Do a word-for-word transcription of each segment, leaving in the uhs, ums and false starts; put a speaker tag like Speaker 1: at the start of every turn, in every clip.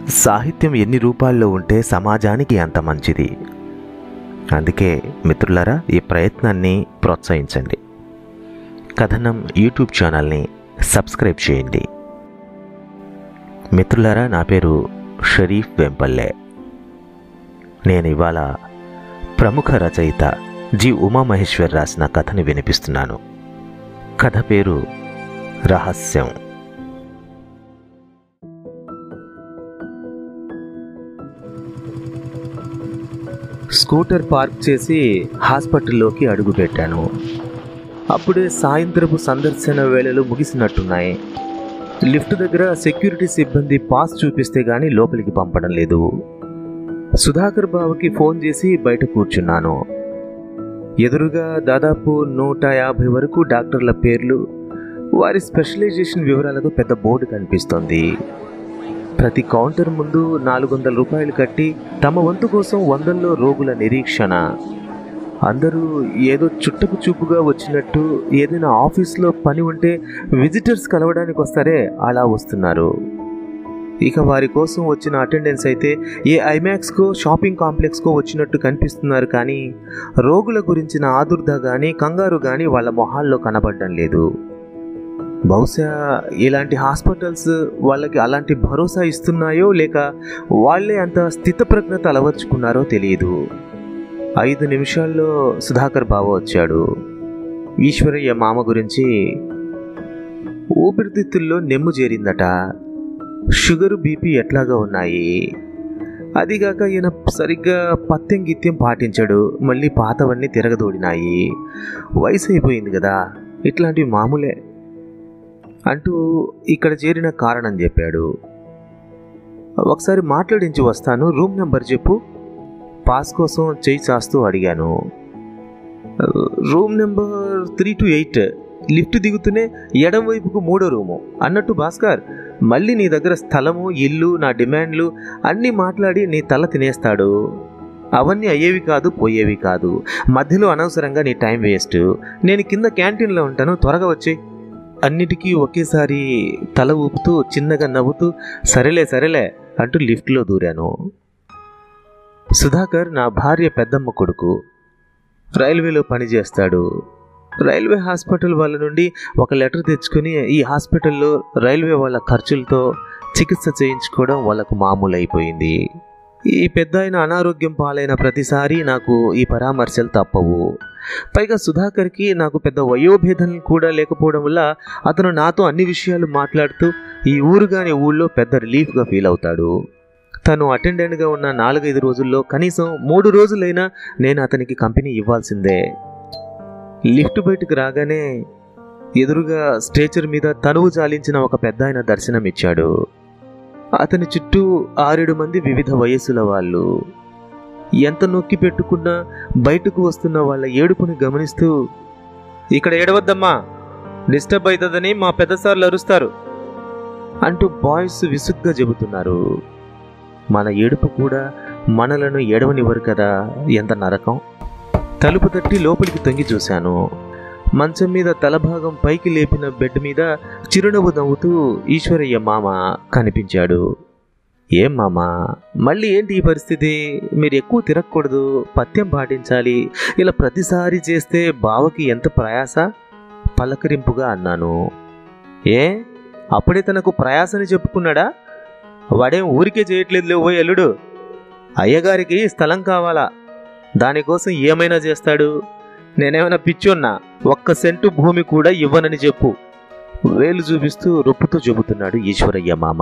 Speaker 1: సాహిత్యం ఎన్ని రూపాల్లో ఉంటే సమాజానికి అంత మంచిది. అందుకే మిత్రులారా, ఈ ప్రయత్నాన్ని ప్రోత్సహించండి. కథనం యూట్యూబ్ ఛానల్ని సబ్స్క్రైబ్ చేయండి. మిత్రులారా, నా పేరు షరీఫ్ వెంపల్లె. నేను ఇవాళ ప్రముఖ రచయిత జి ఉమామహేశ్వర్ రాసిన కథని వినిపిస్తున్నాను. కథ పేరు రహస్యం. స్కూటర్ పార్క్ చేసి హాస్పిటల్లోకి అడుగుపెట్టాను. అప్పుడే సాయంత్రపు సందర్శన వేళలు ముగిసినట్టున్నాయి. లిఫ్ట్ దగ్గర సెక్యూరిటీ సిబ్బంది పాస్ చూపిస్తే గానీ లోపలికి పంపడం లేదు. సుధాకర్ బావకి ఫోన్ చేసి బయట కూర్చున్నాను. ఎదురుగా దాదాపు నూట యాభై వరకు డాక్టర్ల పేర్లు, వారి స్పెషలైజేషన్ వివరాలతో పెద్ద బోర్డు కనిపిస్తోంది. ప్రతి కౌంటర్ ముందు నాలుగు వందల రూపాయలు కట్టి తమ వంతు కోసం వందల్లో రోగుల నిరీక్షణ. అందరూ ఏదో చుట్టపు చూపుగా వచ్చినట్టు, ఏదైనా ఆఫీస్లో పని ఉంటే విజిటర్స్ కలవడానికి వస్తారే అలా వస్తున్నారు. ఇక వారి కోసం వచ్చిన అటెండెన్స్ అయితే ఏ ఐమాక్స్కో షాపింగ్ కాంప్లెక్స్కో వచ్చినట్టు కనిపిస్తున్నారు. కానీ రోగుల గురించిన ఆదుర్ద కానీ కంగారు కానీ వాళ్ళ మొహాల్లో కనబడడం లేదు. బహుశా ఇలాంటి హాస్పిటల్స్ వాళ్ళకి అలాంటి భరోసా ఇస్తున్నాయో, లేక వాళ్ళే అంత స్థితప్రజ్ఞత అలవర్చుకున్నారో తెలియదు. ఐదు నిమిషాల్లో సుధాకర్ బావ వచ్చాడు. ఈశ్వరయ్య మామ గురించి ఊపిరితిత్తుల్లో నెమ్ము చేరిందట. షుగరు బీపీ ఎట్లాగా ఉన్నాయి. అదిగాక ఈయన సరిగ్గా పత్యం గిత్యం పాటించాడు. మళ్ళీ పాతవన్నీ తిరగదోడినాయి. వయసు అయిపోయింది కదా, ఇట్లాంటివి మామూలే అంటూ ఇక్కడ చేరిన కారణం చెప్పాడు. ఒకసారి మాట్లాడించి వస్తాను, రూమ్ నెంబర్ చెప్పు. పాస్ కోసం చేయి చాస్తూ అడిగాను. Room number three two eight, lift దిగుతూనే ఎడం వైపుకు మూడో రూము. అన్నట్టు భాస్కర్, మళ్ళీ నీ దగ్గర స్థలము, ఇల్లు, నా డిమాండ్లు అన్నీ మాట్లాడి నీ తల తినేస్తాడు. అవన్నీ అయ్యేవి కాదు, పోయేవి కాదు. మధ్యలో అనవసరంగా నీ టైం వేస్ట్. నేను కింద క్యాంటీన్లో ఉంటాను, త్వరగా వచ్చేయి. అన్నిటికీ ఒకేసారి తల ఊపుతూ చిన్నగా నవ్వుతూ సరేలే సరేలే అంటూ లిఫ్ట్లో దూరాను. సుధాకర్ నా భార్య పెద్దమ్మ కొడుకు. రైల్వేలో పనిచేస్తాడు. రైల్వే హాస్పిటల్ వాళ్ళ నుండి ఒక లెటర్ తెచ్చుకొని ఈ హాస్పిటల్లో రైల్వే వాళ్ళ ఖర్చులతో చికిత్స చేయించుకోవడం వాళ్ళకు మామూలు అయిపోయింది. ఈ పెద్ద ఆయన అనారోగ్యం పాలైన ప్రతిసారి నాకు ఈ పరామర్శలు తప్పవు. పైగా సుధాకర్కి నాకు పెద్ద వయోభేదం కూడా లేకపోవడం వల్ల అతను నాతో అన్ని విషయాలు మాట్లాడుతూ ఈ ఊరు కాని ఊళ్ళో పెద్ద రిలీఫ్గా ఫీల్ అవుతాడు. తను అటెండెంట్గా ఉన్న నాలుగైదు రోజుల్లో కనీసం మూడు రోజులైనా నేను అతనికి కంపెనీ ఇవ్వాల్సిందే. లిఫ్ట్ బయటకు రాగానే ఎదురుగా స్ట్రెచర్ మీద తనువు చాలించిన ఒక పెద్ద ఆయన దర్శనమిచ్చాడు. అతని చుట్టూ ఆరేడు మంది వివిధ వయస్సుల వాళ్ళు. ఎంత నొక్కి పెట్టుకున్నా బయటకు వస్తున్న వాళ్ళ ఏడుపుని గమనిస్తూ, ఇక్కడ ఏడవద్దమ్మా, డిస్టర్బ్ అవుతుందని మా పెద్దసార్లు అరుస్తారు అంటూ బాయ్స్ విసుగ్గా చెబుతున్నారు. మన ఏడుపు కూడా మనలను ఏడవనివ్వరు కదా, ఎంత నరకం. తలుపు తట్టి లోపలికి తొంగి చూశాను. మంచం మీద తలభాగం పైకి లేపిన బెడ్ మీద చిరునవ్వు నవ్వుతూ ఈశ్వరయ్య మామ కనిపించాడు. ఏం మామా, మళ్ళీ ఏంటి ఈ పరిస్థితి? మీరు ఎక్కువ తిరగకూడదు, పథ్యం పాటించాలి. ఇలా ప్రతిసారి చేస్తే బావకి ఎంత ప్రయాస? పలకరింపుగా అన్నాను. ఏ అప్పుడే తనకు ప్రయాసని చెప్పుకున్నాడా? వాడేం ఊరికే చేయట్లేదు లేవో ఎల్లుడు. అయ్యగారికి స్థలం కావాలా, దానికోసం ఏమైనా చేస్తాడు. నేనేమైనా పిచ్చోన్నా? ఒక్క సెంటు భూమి కూడా ఇవ్వనని చెప్పు. వేలు చూపిస్తూ రొప్పుతూ చెబుతున్నాడు ఈశ్వరయ్య మామ.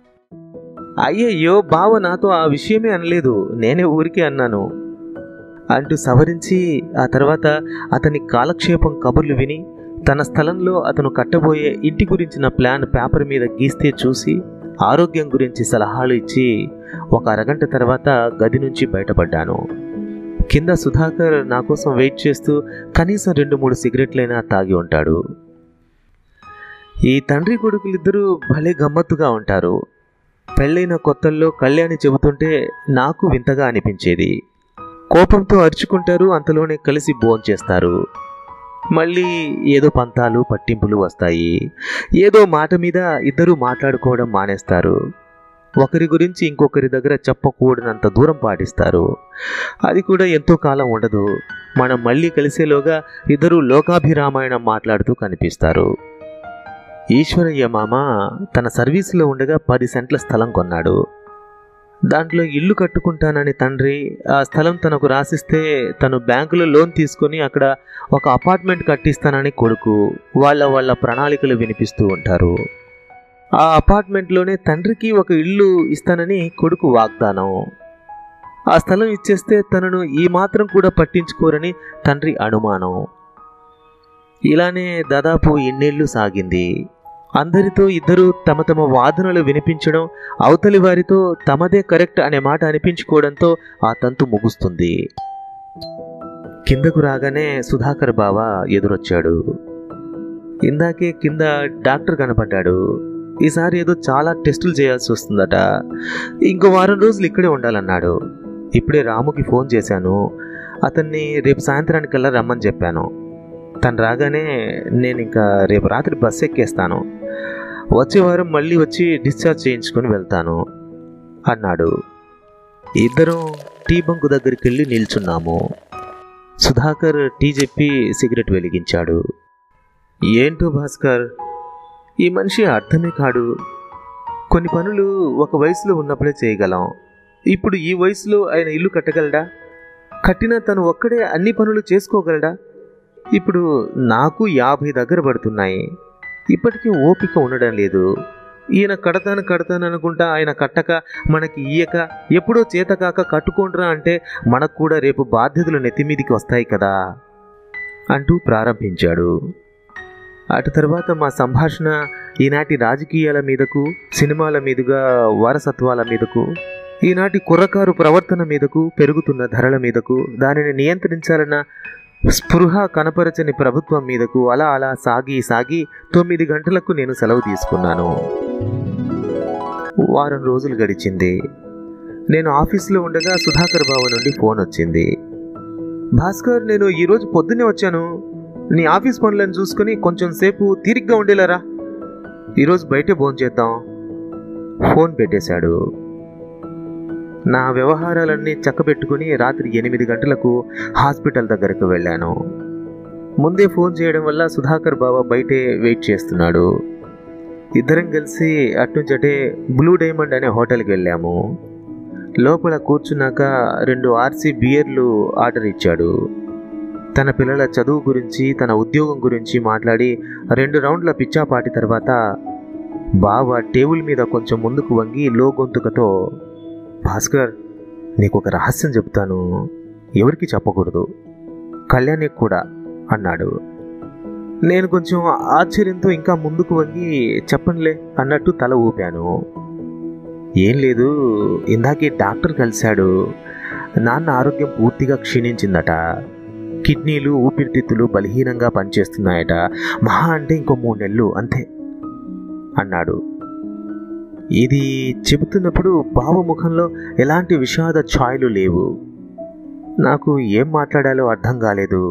Speaker 1: అయ్యయ్యో, బావ నాతో ఆ విషయమే అనలేదు, నేనే ఊరికే అన్నాను అంటూ సవరించి ఆ తర్వాత అతని కాలక్షేపం కబుర్లు విని తన స్థలంలో అతను కట్టబోయే ఇంటి గురించిన ప్లాన్ పేపర్ మీద గీస్తే చూసి ఆరోగ్యం గురించి సలహాలు ఇచ్చి ఒక అరగంట తర్వాత గది నుంచి బయటపడ్డాను. కింద సుధాకర్ నా కోసం వెయిట్ చేస్తూ కనీసం రెండు మూడు సిగరెట్లైనా తాగి ఉంటాడు. ఈ తండ్రి కొడుకులిద్దరూ భలే గమ్మత్తుగా ఉంటారు. పెళ్ళైన కొత్తల్లో కళ్యాణి చెబుతుంటే నాకు వింతగా అనిపించేది. కోపంతో అరుచుకుంటారు, అంతలోనే కలిసి భోంచేస్తారు. మళ్ళీ ఏదో పంతాలు పట్టింపులు వస్తాయి. ఏదో మాట మీద ఇద్దరూ మాట్లాడుకోవడం మానేస్తారు. ఒకరి గురించి ఇంకొకరి దగ్గర చెప్పకూడనంత దూరం పాటిస్తారు. అది కూడా ఎంతో కాలం ఉండదు. మనం మళ్ళీ కలిసేలోగా ఇద్దరు లోకాభిరామాయణం మాట్లాడుతూ కనిపిస్తారు. ఈశ్వరయ్య మామ తన సర్వీసులో ఉండగా పది సెంట్ల స్థలం కొన్నాడు. దాంట్లో ఇల్లు కట్టుకుంటానని తండ్రి ఆ స్థలం తనకు రాసిస్తే తను బ్యాంకులో లోన్ తీసుకొని అక్కడ ఒక అపార్ట్మెంట్ కట్టిస్తానని కొడుకు వాళ్ళ వాళ్ళ ప్రణాళికలు వినిపిస్తూ ఉంటారు. ఆ అపార్ట్మెంట్లోనే తండ్రికి ఒక ఇల్లు ఇస్తానని కొడుకు వాగ్దానం. ఆ స్థలం ఇచ్చేస్తే తనను ఈ మాత్రం కూడా పట్టించుకోరని తండ్రి అనుమానం. ఇలానే దాదాపు ఇన్నేళ్లు సాగింది. అందరితో ఇద్దరు తమ తమ వాదనలు వినిపించడం, అవతలి వారితో తమదే కరెక్ట్ అనే మాట అనిపించుకోవడంతో ఆ తంతు ముగుస్తుంది. కిందకు రాగానే సుధాకర్ బావ ఎదురొచ్చాడు. ఇందాకే కింద డాక్టర్ కనపడ్డాడు. ఈసారి ఏదో చాలా టెస్టులు చేయాల్సి వస్తుందట. ఇంకో వారం రోజులు ఇక్కడే ఉండాలన్నాడు. ఇప్పుడే రాముకి ఫోన్ చేశాను. అతన్ని రేపు సాయంత్రానికల్లా రమ్మని చెప్పాను. తను రాగానే నేను ఇంకా రేపు రాత్రి బస్సు ఎక్కేస్తాను. వచ్చే వారం మళ్ళీ వచ్చి డిశ్చార్జ్ చేయించుకొని వెళ్తాను అన్నాడు. ఇద్దరం టీ బంకు దగ్గరికి వెళ్ళి నిల్చున్నాము. సుధాకర్ టీ చెప్పి సిగరెట్ వెలిగించాడు. ఏంటో భాస్కర్, ఈ మనిషి అర్థమే కాడు. కొన్ని పనులు ఒక వయసులో ఉన్నప్పుడే చేయగలం. ఇప్పుడు ఈ వయసులో ఆయన ఇల్లు కట్టగలడా? కట్టినా తను ఒక్కడే అన్ని పనులు చేసుకోగలడా? ఇప్పుడు నాకు యాభై దగ్గర పడుతున్నాయి. ఇప్పటికీ ఓపిక ఉండడం లేదు. ఈయన కడతాను కడతాను అనుకుంటా ఆయన కట్టక మనకి ఇయ్యక ఎప్పుడో చేతకాక కట్టుకోండ్రా అంటే మనకు కూడా రేపు బాధ్యతలు నెత్తిమీదికి వస్తాయి కదా అంటూ ప్రారంభించాడు. అటు తర్వాత మా సంభాషణ ఈనాటి రాజకీయాల మీదకు, సినిమాల మీదుగా వారసత్వాల మీదకు, ఈనాటి కుర్రకారు ప్రవర్తన మీదకు, పెరుగుతున్న ధరల మీదకు, దానిని నియంత్రించాలన్న స్పృహ కనపరచని ప్రభుత్వం మీదకు అలా అలా సాగి సాగి తొమ్మిది గంటలకు నేను సెలవు తీసుకున్నాను. వారం రోజులు గడిచింది. నేను ఆఫీస్లో ఉండగా సుధాకర్ బావ నుండి ఫోన్ వచ్చింది. భాస్కర్, నేను ఈరోజు పొద్దున్నే వచ్చాను. నీ ఆఫీస్ పనులను చూసుకుని కొంచెం సేపు తీరిగ్గా ఉండేలారా. ఈరోజు బయటే భోంచేద్దాం. ఫోన్ పెట్టేశాడు. నా వ్యవహారాలన్నీ చక్కబెట్టుకుని రాత్రి ఎనిమిది గంటలకు హాస్పిటల్ దగ్గరకు వెళ్ళాను. ముందే ఫోన్ చేయడం వల్ల సుధాకర్ బావ బయటే వెయిట్ చేస్తున్నాడు. ఇద్దరం కలిసి అట్నుంచటే బ్లూ డైమండ్ అనే హోటల్కి వెళ్ళాము. లోపల కూర్చున్నాక రెండు ఆర్సీ బియర్లు ఆర్డర్ ఇచ్చాడు. తన పిల్లల చదువు గురించి, తన ఉద్యోగం గురించి మాట్లాడి రెండు రౌండ్ల పిచ్చాపాటి తర్వాత బావ టేబుల్ మీద కొంచెం ముందుకు వంగి లో గొంతుకతో, భాస్కర్, నీకు ఒక రహస్యం చెప్తాను, ఎవరికి చెప్పకూడదు, కళ్యాణ్కి కూడా అన్నాడు. నేను కొంచెం ఆశ్చర్యంతో ఇంకా ముందుకు వంగి చెప్పనులే అన్నట్టు తల ఊపాను. ఏం లేదు, ఇందాకే డాక్టర్ కలిశాడు. నాన్న ఆరోగ్యం పూర్తిగా క్షీణించిందట. కిడ్నీలు, ఊపిరితిత్తులు బలహీనంగా పనిచేస్తున్నాయట. మహా అంటే ఇంకో మూడు నెలలు అంతే అన్నాడు. ఇది చెబుతున్నప్పుడు బావ ముఖంలో ఎలాంటి విషాద ఛాయలు లేవు. నాకు ఏం మాట్లాడాలో అర్థం కాలేదు.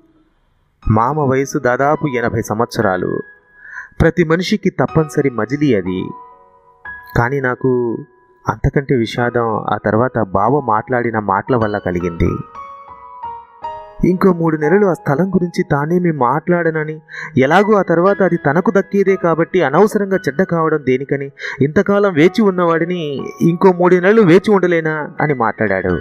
Speaker 1: మామ వయసు దాదాపు ఎనభై సంవత్సరాలు. ప్రతి మనిషికి తప్పనిసరి మజిలీ అది. కానీ నాకు అంతకంటే విషాదం ఆ తర్వాత బావ మాట్లాడిన మాటల వల్ల కలిగింది. ఇంకో మూడు నెలలు ఆ స్థలం గురించి తానేమి మాట్లాడనని, ఎలాగో ఆ తర్వాత అది తనకు దక్కేదే కాబట్టి అనవసరంగా చెడ్డ కావడం దేనికని, ఇంతకాలం వేచి ఉన్నవాడిని ఇంకో మూడు నెలలు వేచి ఉండలేనా అని మాట్లాడాడు.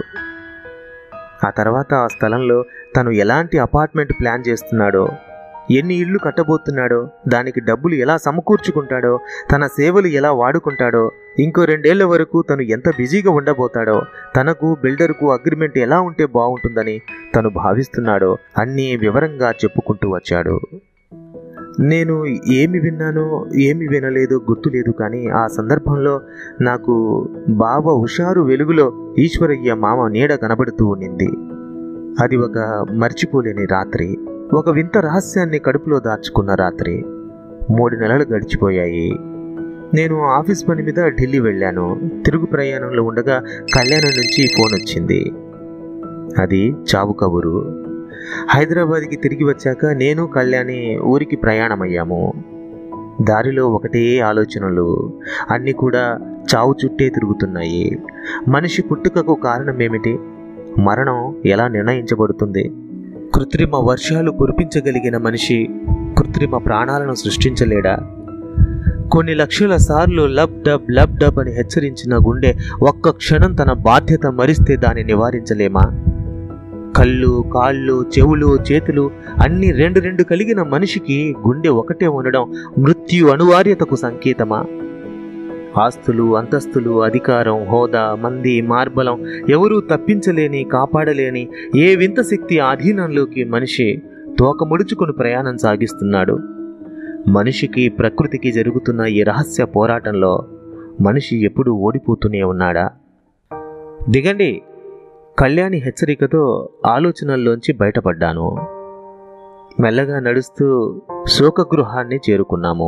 Speaker 1: ఆ తర్వాత ఆ స్థలంలో తను ఎలాంటి అపార్ట్మెంట్ ప్లాన్ చేస్తున్నాడో, ఎన్ని ఇళ్ళు కట్టబోతున్నాడో, దానికి డబ్బులు ఎలా సమకూర్చుకుంటాడో, తన సేవలు ఎలా వాడుకుంటాడో, ఇంకో రెండేళ్ల వరకు తను ఎంత బిజీగా ఉండబోతాడో, తనకు బిల్డర్కు అగ్రిమెంట్ ఎలా ఉంటే బాగుంటుందని తను భావిస్తున్నాడో అన్నీ వివరంగా చెప్పుకుంటూ వచ్చాడు. నేను ఏమి విన్నానో ఏమి వినలేదో గుర్తులేదు. కానీ ఆ సందర్భంలో నాకు బావ హుషారు వెలుగులో ఈశ్వరయ్య మామ నీడ కనబడుతూ ఉండింది. అది ఒక మర్చిపోలేని రాత్రి, ఒక వింత రహస్యాన్ని కడుపులో దాచుకున్న రాత్రి. మూడు నెలలు గడిచిపోయాయి. నేను ఆఫీస్ పని మీద ఢిల్లీ వెళ్ళాను. తిరుగు ప్రయాణంలో ఉండగా కళ్యాణం నుంచి ఫోన్ వచ్చింది. అది చావు కబురు. హైదరాబాద్కి తిరిగి వచ్చాక నేను కళ్యాణి ఊరికి ప్రయాణమయ్యాము. దారిలో ఒకటే ఆలోచనలు, అన్నీ కూడా చావు చుట్టే తిరుగుతున్నాయి. మనిషి పుట్టుకకు కారణమేమిటి? మరణం ఎలా నిర్ణయించబడుతుంది? కృత్రిమ వర్షాలు కురిపించగలిగిన మనిషి కృత్రిమ ప్రాణాలను సృష్టించలేడా? కొన్ని లక్షల సార్లు లబ్ డబ్ లబ్ డబ్ అని హెచ్చరించిన గుండె ఒక్క క్షణం తన బాధ్యత మరిస్తే దాన్ని నివారించలేమా? కళ్ళు, కాళ్ళు, చెవులు, చేతులు అన్నీ రెండు రెండు కలిగిన మనిషికి గుండె ఒకటే ఉండడం మృత్యు అనివార్యతకు సంకేతమా? ఆస్తులు, అంతస్తులు, అధికారం, హోదా, మంది, మార్బలం ఎవరూ తప్పించలేని, కాపాడలేని ఏ వింత శక్తి ఆధీనంలోకి మనిషి తోక ముడుచుకుని ప్రయాణం సాగిస్తున్నాడు. మనిషికి ప్రకృతికి జరుగుతున్న ఈ రహస్య పోరాటంలో మనిషి ఎప్పుడూ ఓడిపోతూనే ఉన్నాడా? దిగండి. కళ్యాణి హెచ్చరికతో ఆలోచనల్లోంచి బయటపడ్డాను. మెల్లగా నడుస్తూ శోకగృహాన్ని చేరుకున్నాము.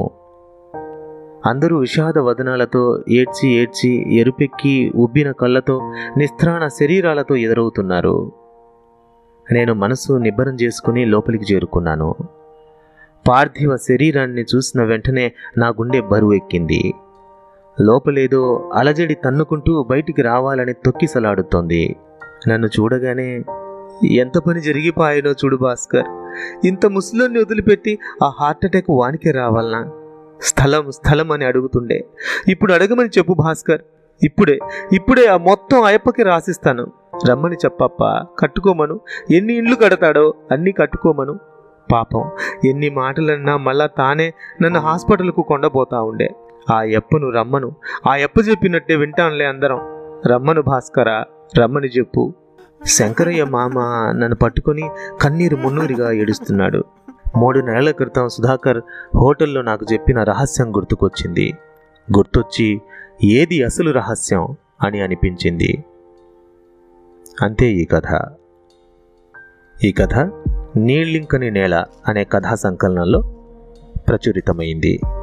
Speaker 1: అందరూ విషాద వదనాలతో ఏడ్చి ఏడ్చి ఎరుపెక్కి ఉబ్బిన కళ్ళతో నిస్త్రాణ శరీరాలతో ఎదురవుతున్నారు. నేను మనసు నిబ్బరం చేసుకుని లోపలికి చేరుకున్నాను. పార్థివ శరీరాన్ని చూసిన వెంటనే నా గుండె బరువు ఎక్కింది. లోపలేదో అలజడి తన్నుకుంటూ బయటికి రావాలని తొక్కిసలాడుతోంది. నన్ను చూడగానే ఎంత పని జరిగిపోయానో చూడు భాస్కర్, ఇంత ముసలోన్ని వదిలిపెట్టి ఆ హార్ట్ అటాక్ వానికే రావాలనా? స్థలం స్థలం అని అడుగుతుండే, ఇప్పుడు అడగమని చెప్పు భాస్కర్. ఇప్పుడే ఇప్పుడే ఆ మొత్తం అయ్యప్పకి రాసిస్తాను. రమ్మని చెప్పప్ప, కట్టుకోమను. ఎన్ని ఇండ్లు కడతాడో అన్నీ కట్టుకోమను. పాపం ఎన్ని మాటలన్నా మళ్ళా తానే నన్ను హాస్పిటల్కు కొండపోతా ఉండే. ఆ అయ్యప్పను రమ్మను, ఆ అయ్యప్ప చెప్పినట్టే వింటానులే అందరం. రమ్మను భాస్కరా, రమ్మని చెప్పు. శంకరయ్య మామ నన్ను పట్టుకొని కన్నీరు మున్నూరిగా ఏడుస్తున్నాడు. మూడు నెలల క్రితం సుధాకర్ హోటల్లో నాకు చెప్పిన రహస్యం గుర్తుకొచ్చింది. గుర్తొచ్చి ఏది అసలు రహస్యం అని అనిపించింది. అంతే ఈ కథ. ఈ కథ నీళ్ళింకని నేల అనే కథా సంకలనంలో ప్రచురితమైంది.